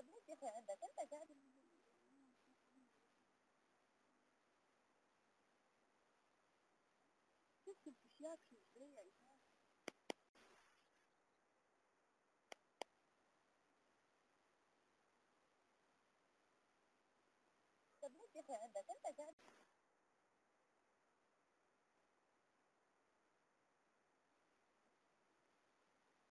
طب ليش يا أخي عندك أنت قاعد تكتب أشياء شوية يا إيمان. طب ليش يا أخي عندك أنت قاعد